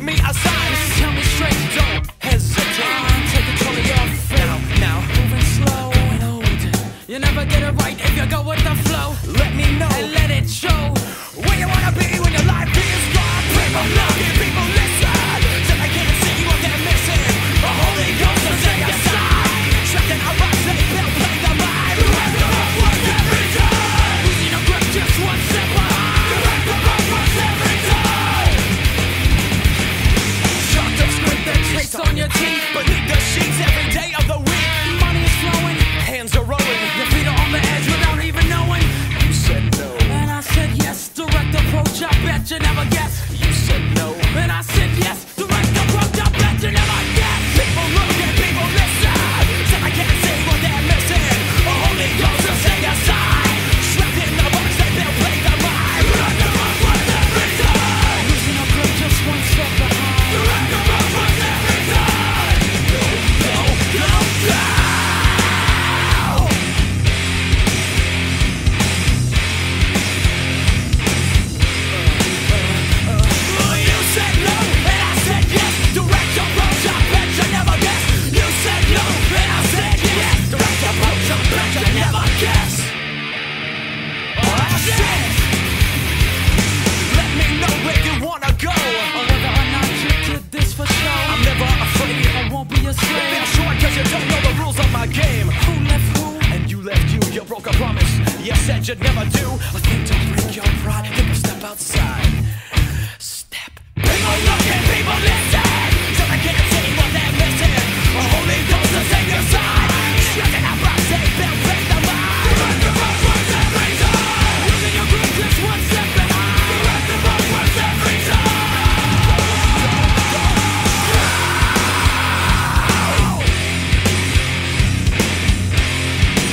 me a sign. Just tell me straight, Don't hesitate. take control of your fate. Now, Moving slow and old. You never get it right if you go with the flow. let me know And let it show. where you wanna be when your life is gone. People looking, people listen. So they can't see what they're missing. The Holy Ghost is in your side. Trapped in our box, they build, play the mind. Direct the road once every time. Losing your grip just one step behind. Direct the road once every time. Shot the squid that trace on your teeth. Beneath the sheets every day of the week. Money is flowing. Hands are rolling. Your feet are on the edge without even knowing. You said no. And I said yes. Direct approach, I bet you never guess. You said no. And I said yes. Direct approach, I bet you never guess. People look and people listen. So I can't see what they're missing. The Holy Ghost is in your side. Trapped in the box, they build, play the mind. Direct the road once every time. Losing your grip just one step behind. Direct the road once every time. Go, go, go, go. You said no, and I said yes. Direct approach, I bet you never guess. You said no, and I said yes. Direct approach, I bet you never guess. I said, let me know where you wanna go. Or whether or not you did this for show. I'm never afraid. I won't be a Feel slave. short 'cause you don't know the rules of my game. Who left who? And you left you broke a promise. You said you'd never do a thing to break your pride. Take a step outside. Step. People look and people listen. So they can't see what they're missing. The Holy Ghost is in your side. Trapped in a box, they build, break the mind. Direct the road once every time. Losing your grip just one step behind. Direct the road once every time.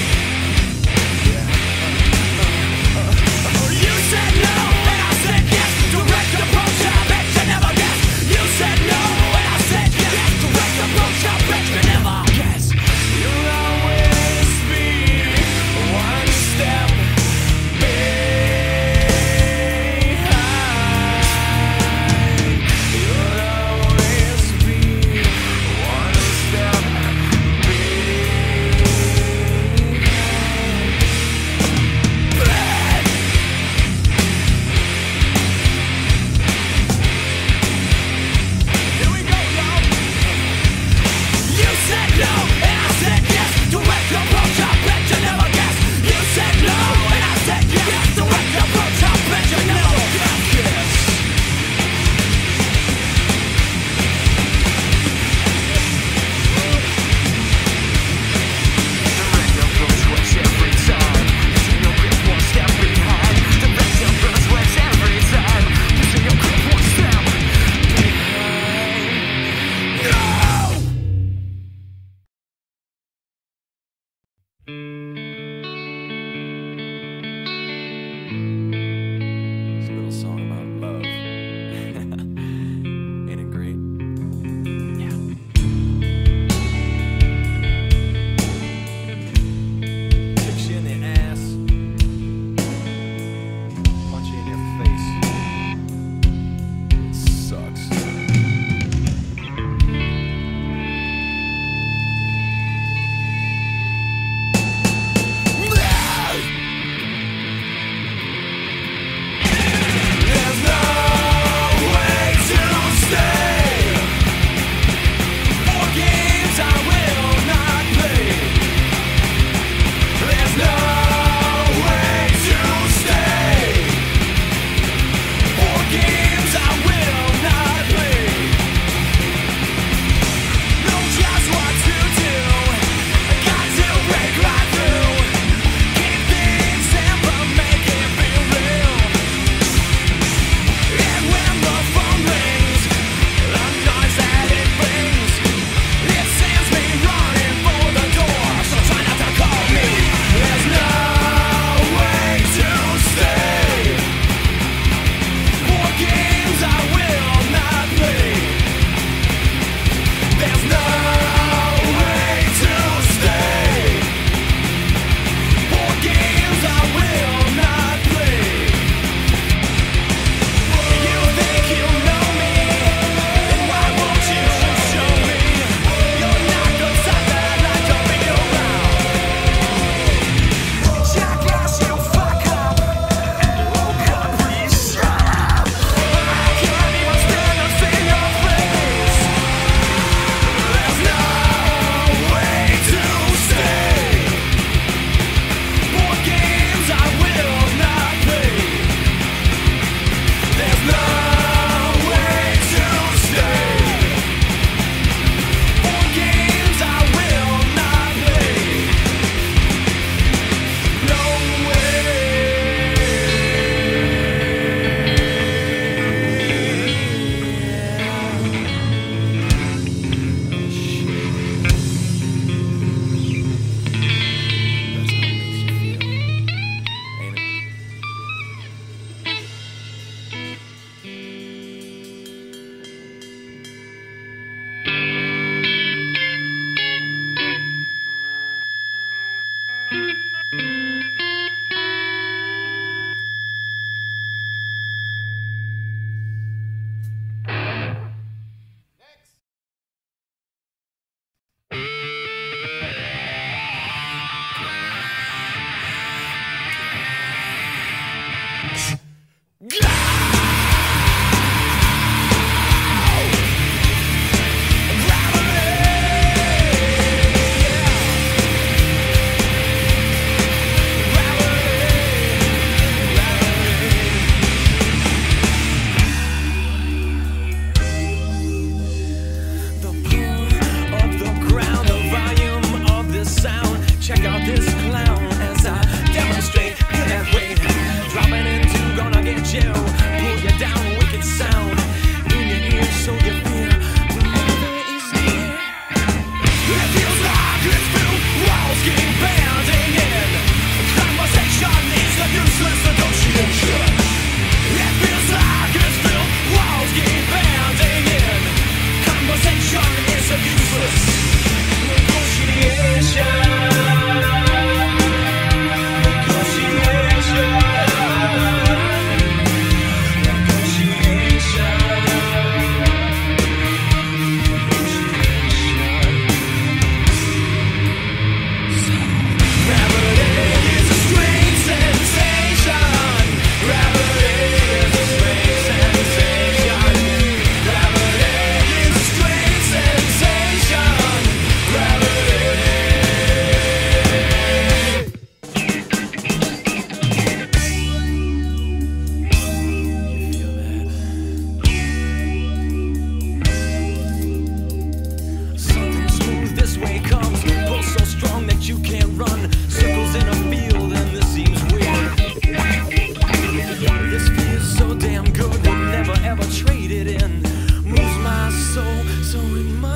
You said no, and I said yes.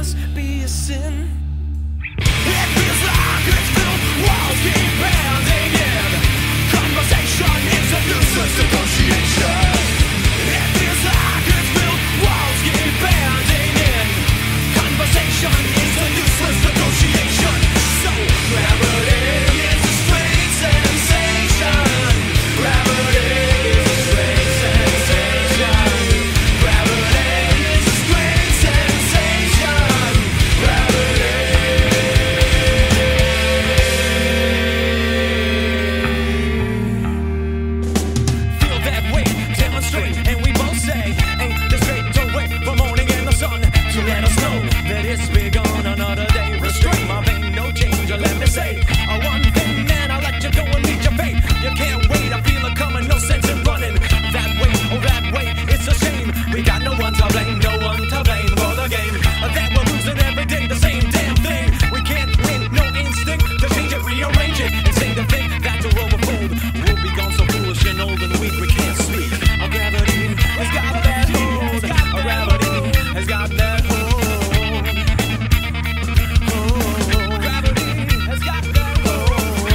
must be a sin. It feels like it's built, walls keep pounding in. Conversation is a useless negotiation. It feels like it's built, walls keep pounding in. Conversation is a useless negotiation. So gravity is a strange sensation. Gravity is a strange sensation. Gravity is a strange sensation. Gravity. Feel that weight, demonstrate, and we both say, ain't this great? Don't wait for morning and the sun to let us know that it's begun another day. Restrain my vein, no change, let me say one thing, man, I'll let you go and meet your fate. You can't wait, I feel it coming, no sense in running that way, oh that way, it's a shame. We got no one to blame, no one to blame for the game that we're losing every day, the same damn thing. We can't win, no instinct to change it, rearrange it, and say the thing that will overfold. We'll be gone so foolish and old and weak, we can't speak. Our gravity has got that hold. Our gravity has got that hold. Gravity has got that hold.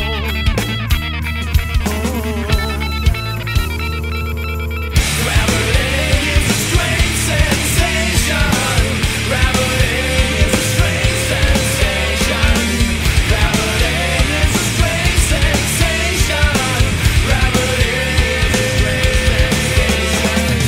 Gravity is a strange sensation. Gravity is a strange sensation. Gravity is a strange sensation. Gravity is a strange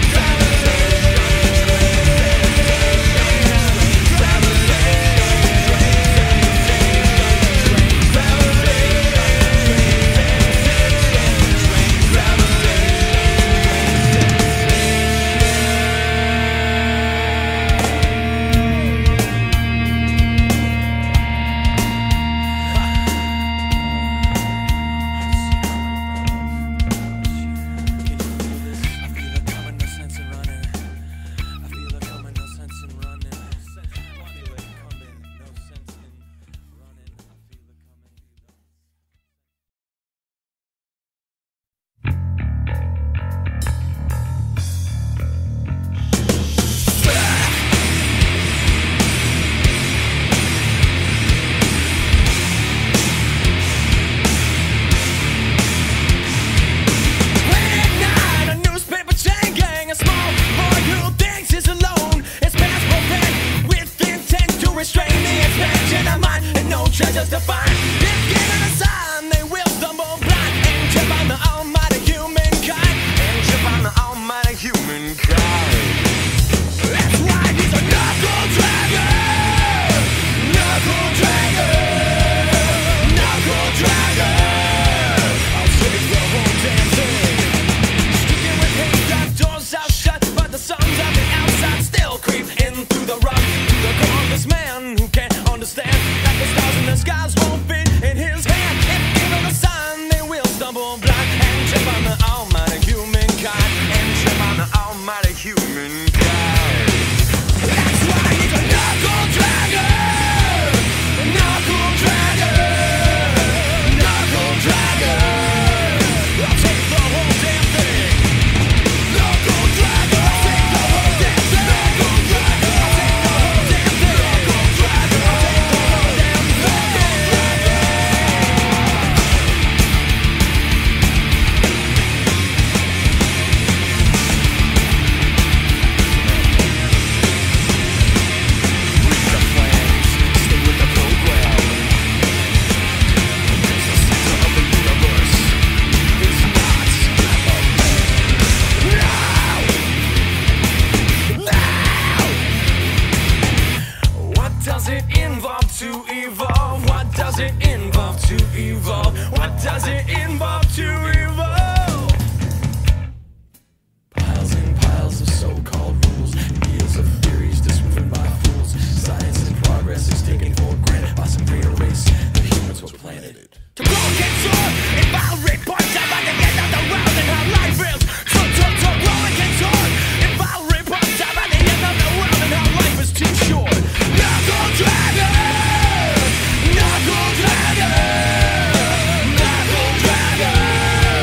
treasures to find. If given a sign, they will stumble blind and trip on the almighty humankind. And trip on the almighty humankind. That's why he's a knuckle dragger. Knuckle dragger. Knuckle dragger. I'll save the whole damn thing. Sticking with hate, got doors out shut, but the sons of the outside still creep in through the rug. To the core of this man who can't understand that the stars in the skies won't fit in his hand. If given a sign, they will stumble blind and trip on the almighty humankind. And trip on the almighty humankind. That's why he's a knuckle dragger. Knuckle dragger. Knuckle dragger. I'll take the whole damn thing. Knuckle dragger. I'll take the whole damn thing. Knuckle dragger. I'll take the whole damn thing. Knuckle dragger. I'll take the whole damn Read the plans, stay with the program. Because the center of the universe is not a man. No! What does it involve to evolve? What does it involve to evolve? What does it involve to evolve? Piles and piles of so-called rules, years of theories disproven by fools. Science and progress is taken for granted by some greater race. The humans were planeted to grow and soar. If I'll report time by the end of the world and how life is to grow and soar. If I'll report time by the end of the world and how life is too short. Knuckle dragger. Knuckle dragger. Knuckle dragger.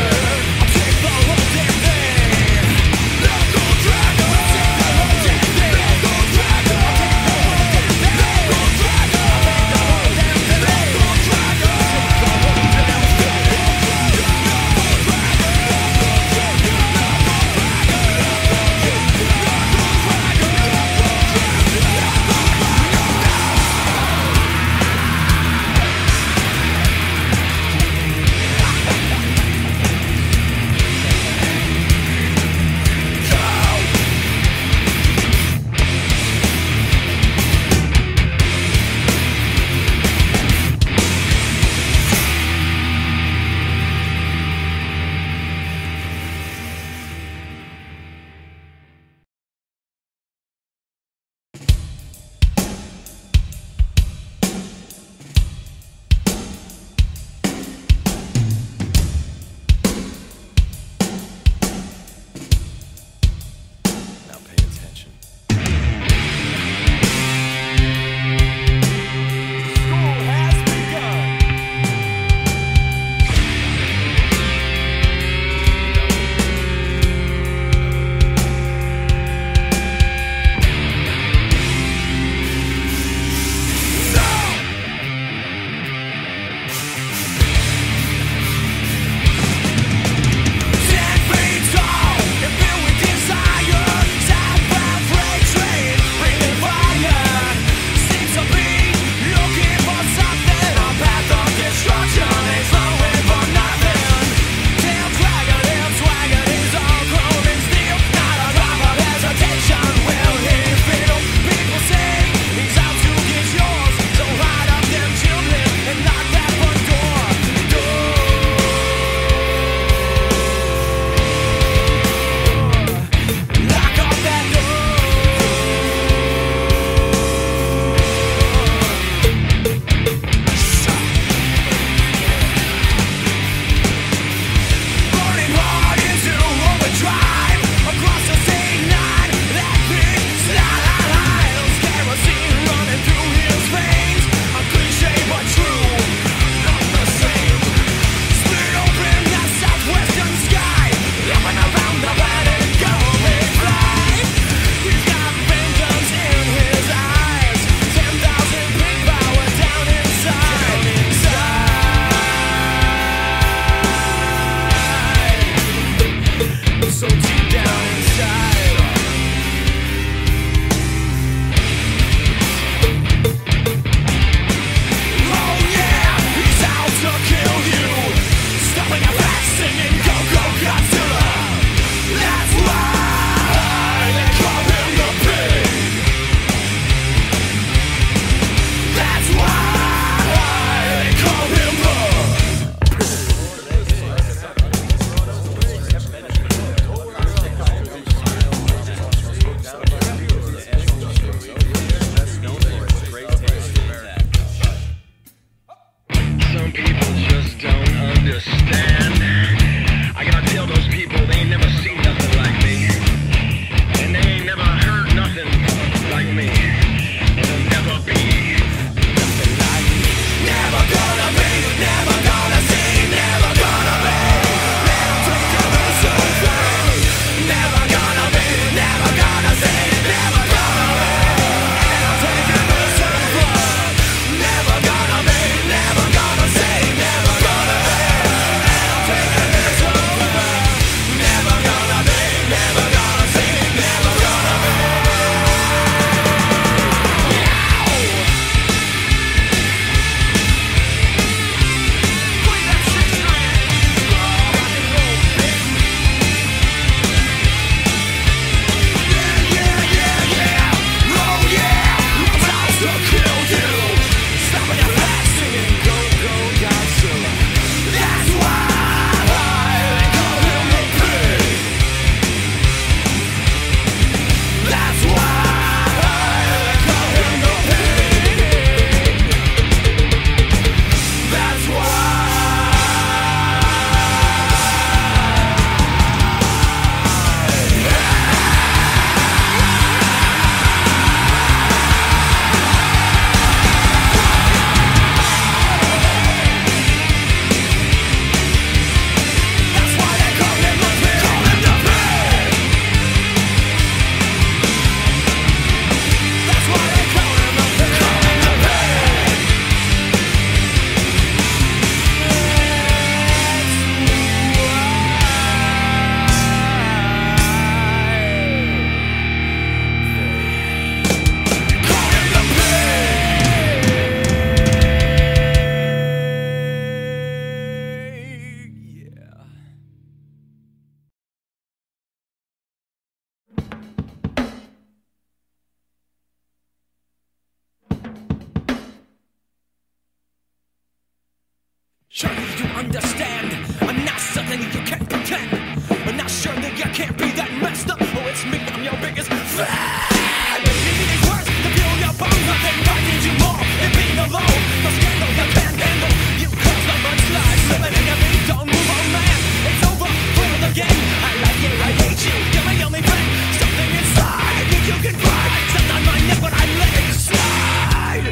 understand. I'm not something you can pretend. I'm not sure that you can't be that messed up. Oh, it's me, I'm your biggest fan. Baby, these words to feel your bones. Nothing I need you more than being alone. No scandal you can't handle. You cause the mudslides. Living in your beat, don't move on, man. It's over for the game. I like you, I hate you. You're my only friend. Something inside you can cry. Stepped on my neck, but I let it slide.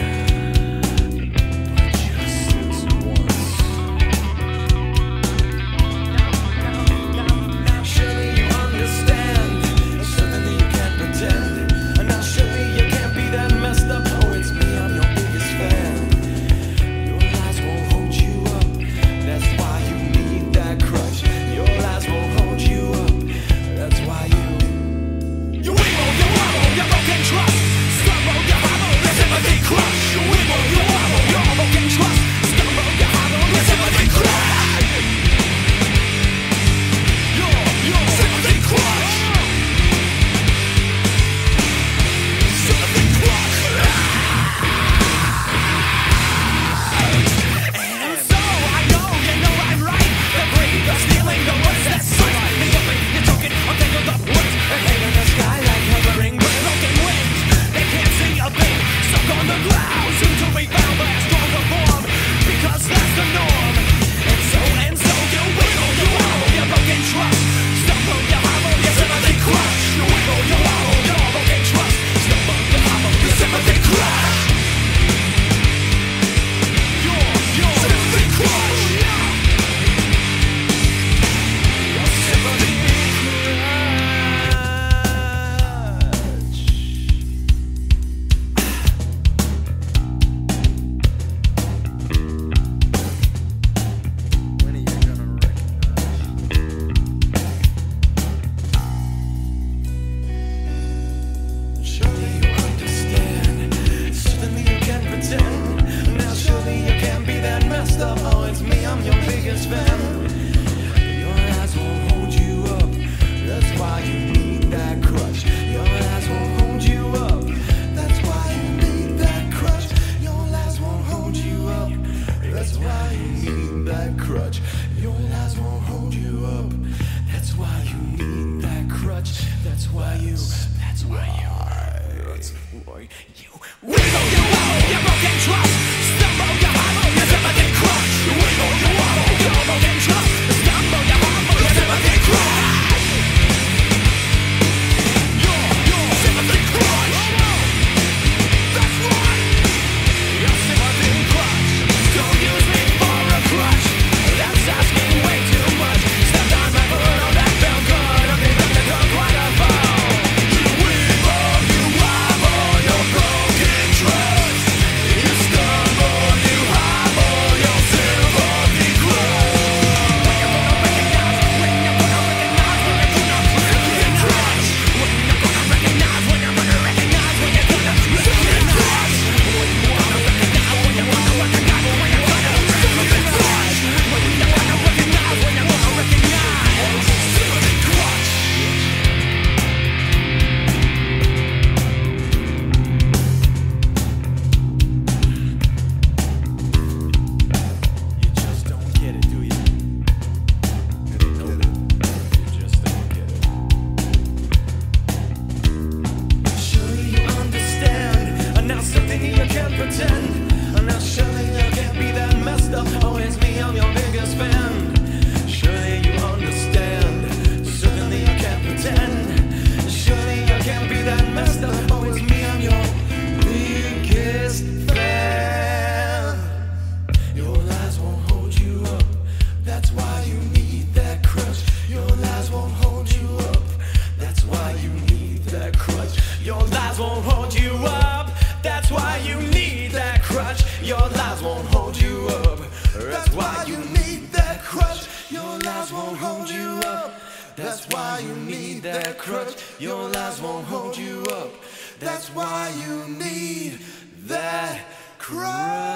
That's why you need that crutch. Your lies won't hold you up. That's why you need that crutch.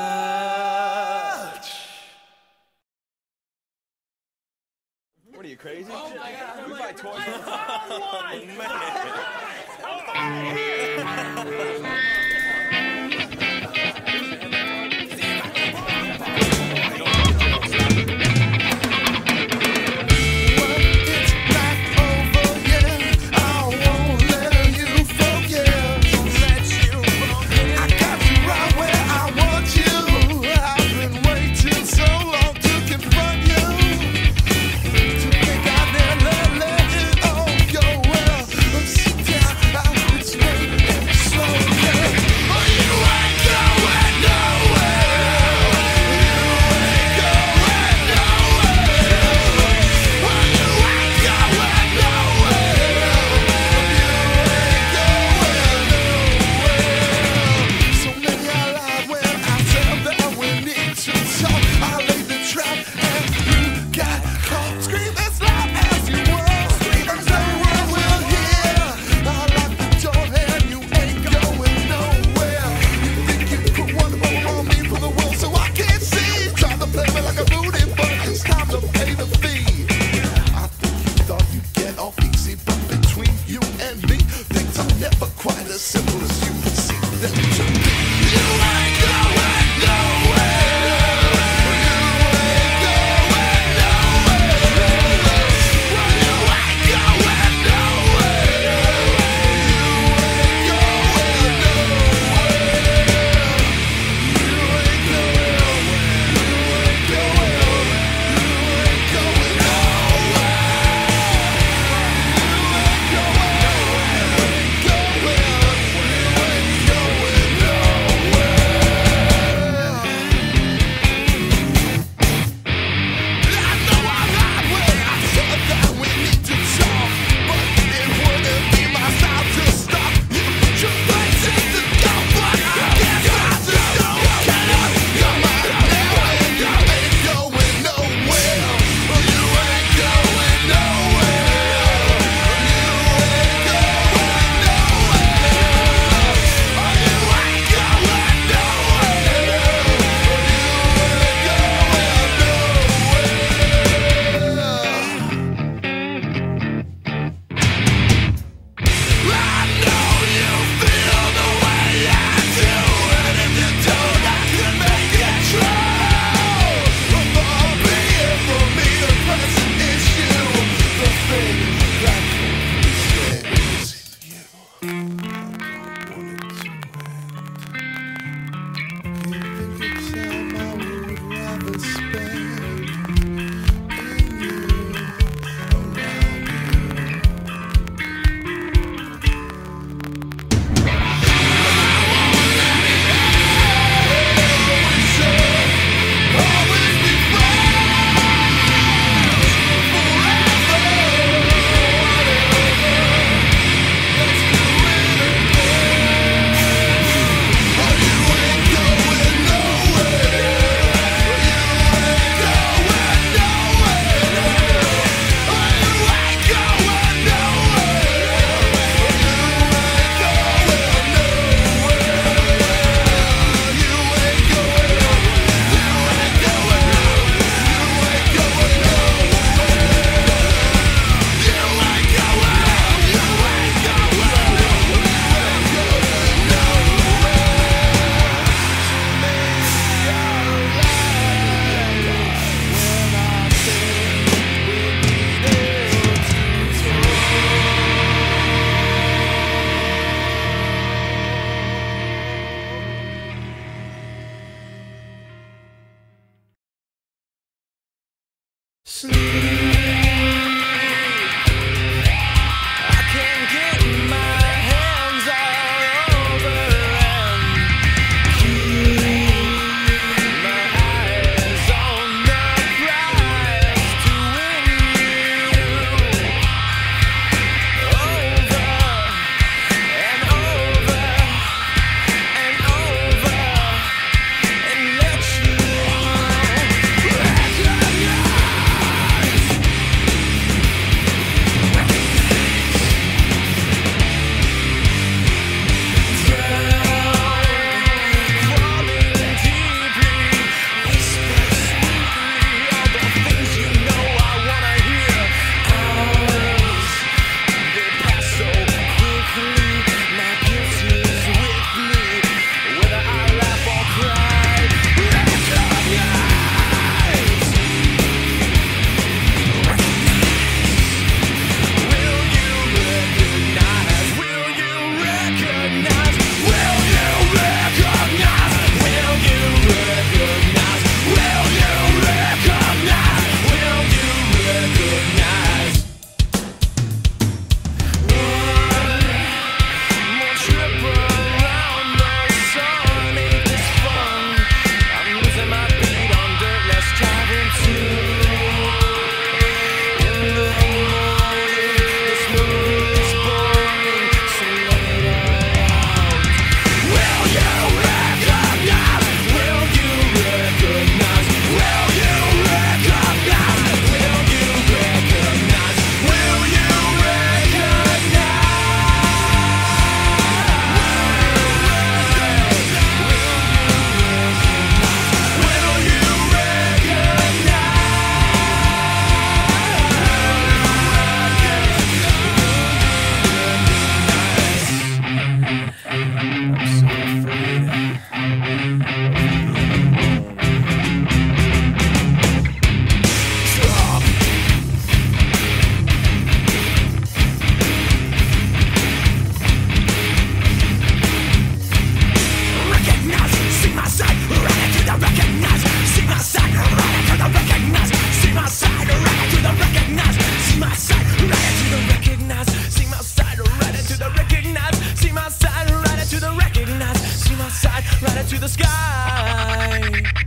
What are you, crazy? Oh my God. We buy toys. to the sky.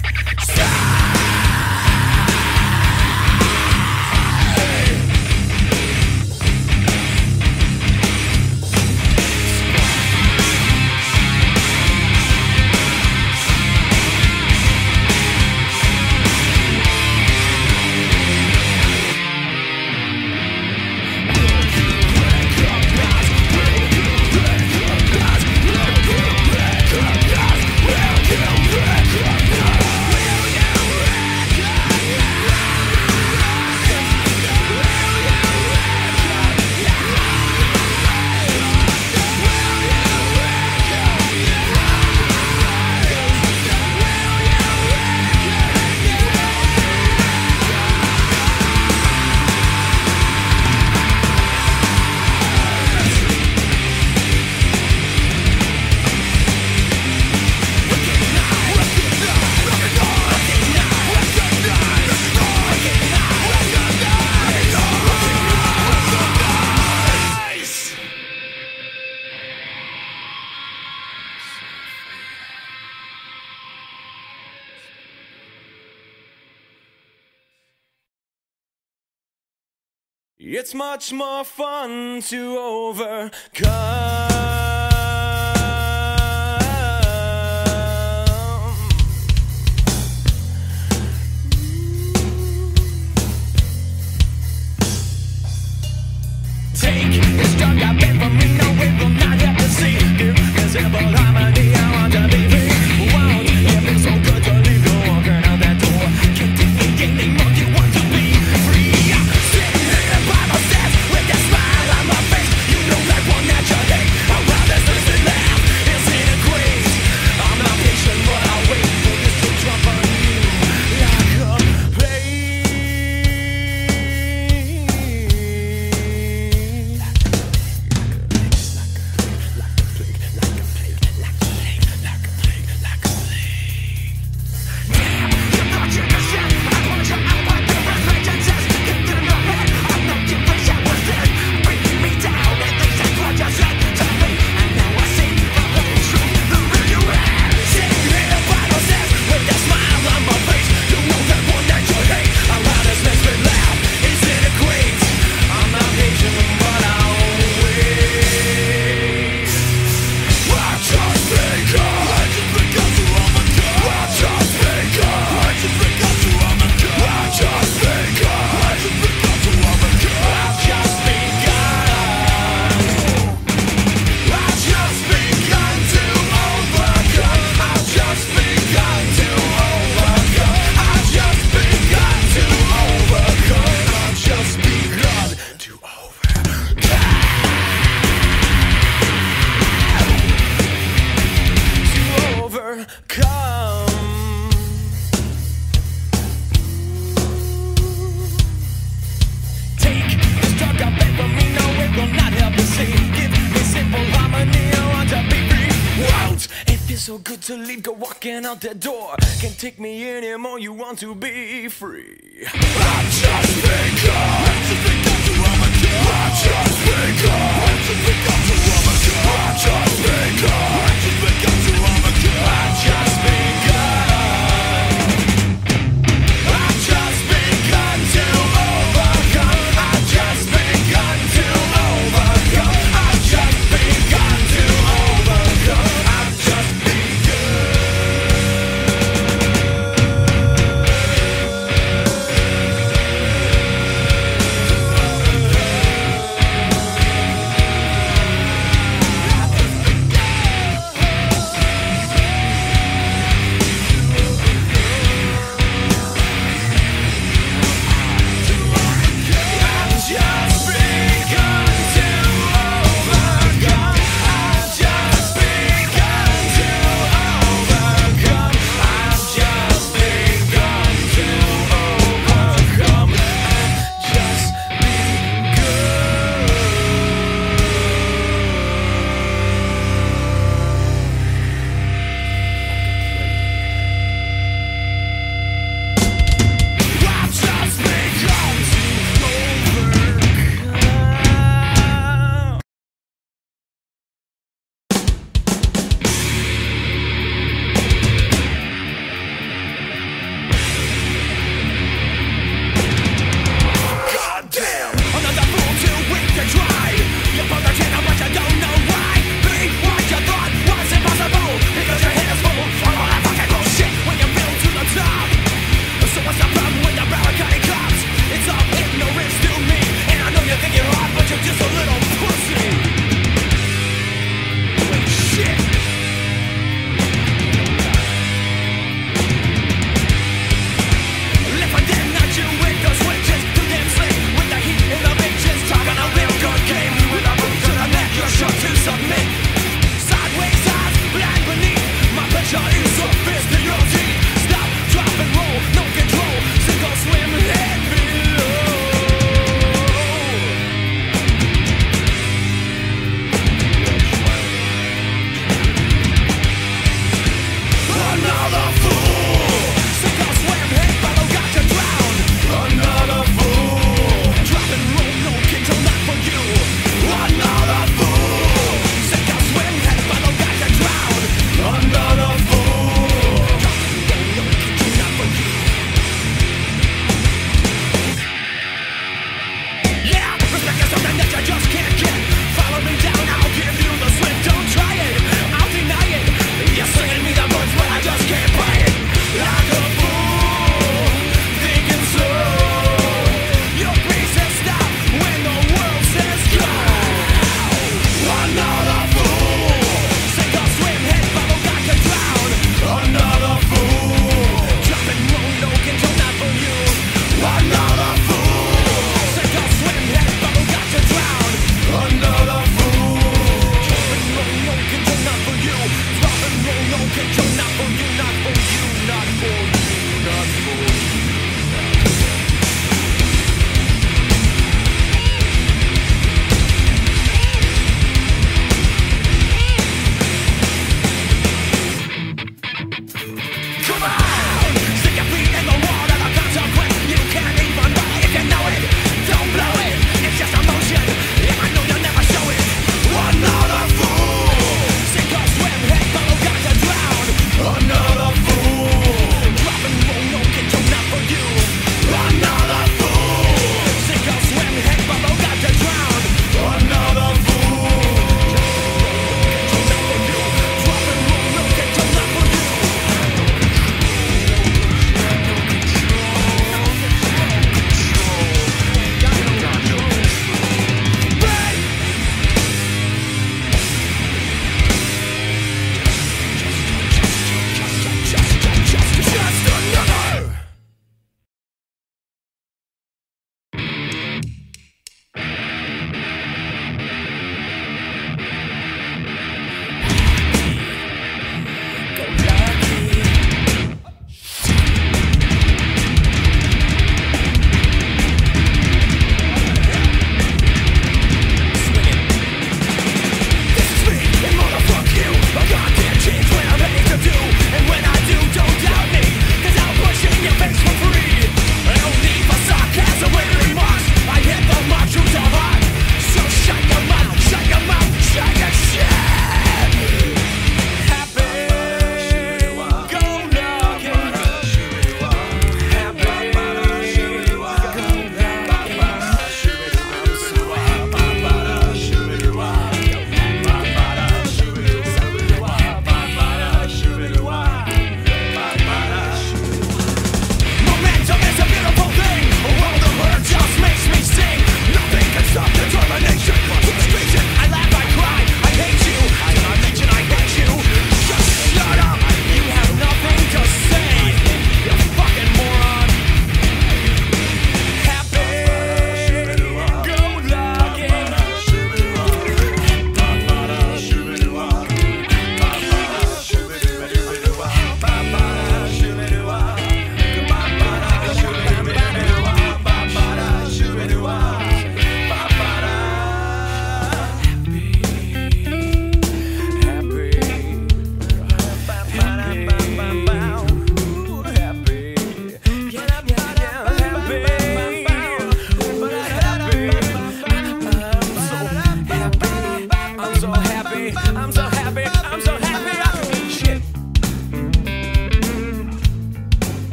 It's much more fun to overcome. Take this drug I've been from me, no, it will not have to see. Give me simple harmony, I want to be free. Won't it feels so good to leave you walking out that door? Can't take me anymore, you want to be free. Sitting in the Bible steps with that smile on my face. You know that one that you hate. I'd rather listen laugh, it's in a craze. I'm not patient, but I'll wait for this to drop on you like a plane. So good to leave, go walking out that door. Can't take me anymore, you want to be free. I've just begun. I've just begun to overcome. I've just begun. I've just begun to overcome. I've just begun. I've just begun to overcome. I've just begun. I've just begun to overcome. I've just begun to overcome. I've just begun to overcome. I've just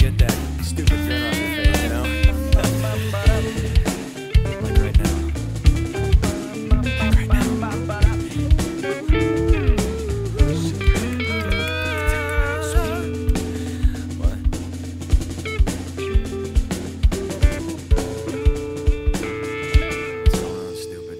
get that stupid grin on your face, you know? Like right now. Like right now. What? What's going on, stupid?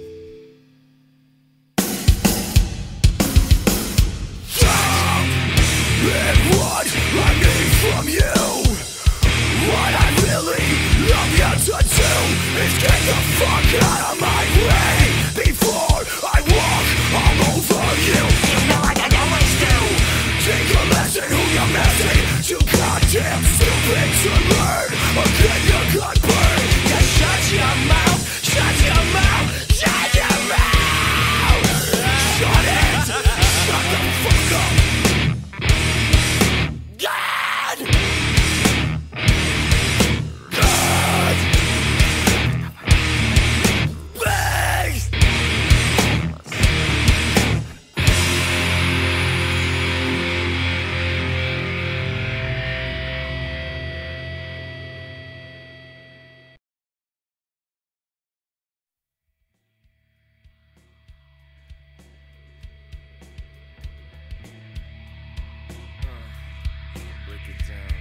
And what I need from you, what I really love you to do, is get the fuck out of my way before I walk all over you. You know like I always do. Take a lesson who you're messing. Too goddamn stupid to learn, or get your gut burned. Just shut your mouth, shut your mouth, shut your mouth. Shut it, shut the fuck up. God! God! Please! Break it down.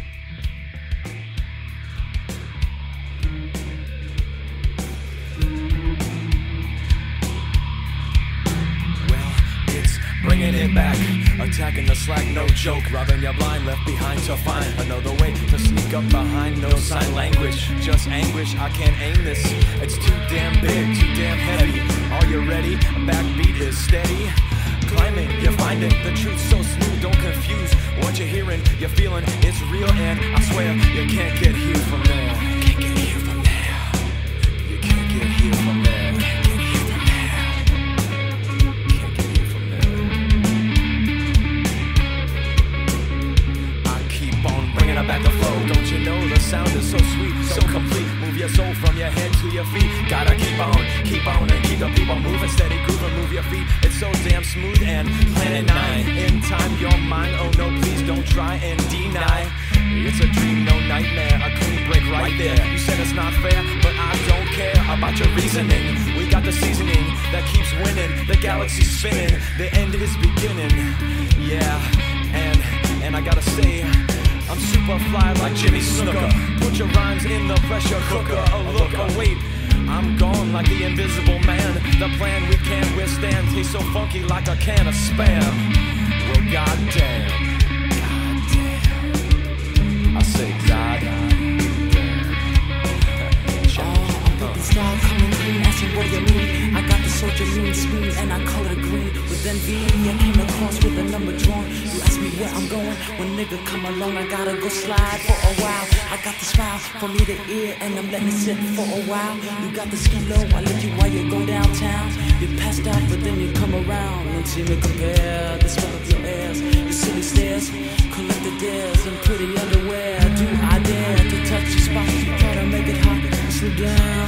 Well, it's bringing it back, attacking the slack, no joke. Robbing your blind, left behind to find another way to sneak up behind. No sign language, just anguish. I can't aim this. It's too damn big, too damn heavy. Are you ready? Backbeat is steady. Climbing, you find it. The truth's so smooth, don't confuse what you're hearing. You're feeling it's real, and I swear you can't get here from there. Can't get here from there. You can't get here from there. Can't get here from there. Can't get here from there. I keep on bringing it back to flow. Don't you know the sound is so sweet, so complete. Move your soul from your head to your feet. Gotta keep on, and keep the people moving steady, grooving. Move your feet. It's so damn smooth and Planet 9. In time, you're mine. Oh no, please don't try and deny. It's a dream, no nightmare. A clean break right there. You said it's not fair, but I don't care about your reasoning. We got the seasoning that keeps winning. The galaxy's spinning. The end is beginning. Yeah, and I gotta say, I'm super fly like Jimmy Snooker. Put your rhymes in the pressure cooker. Oh look, oh wait, I'm gone like the invisible man. The plan we can't withstand tastes so funky like a can of Spam. Well, goddamn, I say goddamn. Style coming clean, asking what you mean. I got the soldier lean screen and I color it green. With envy, I came across with a number drawn. You ask me where I'm going, when nigga come along, I gotta go slide for a while. I got the smile from ear to ear and I'm letting it sit for a while. You got the ski low, I let you while you go downtown. You passed out, but then you come around and see me compare the smell of your ass, your silly stares, collected dares and pretty underwear. Do I dare to touch your spot? Try to make it hot, slow down.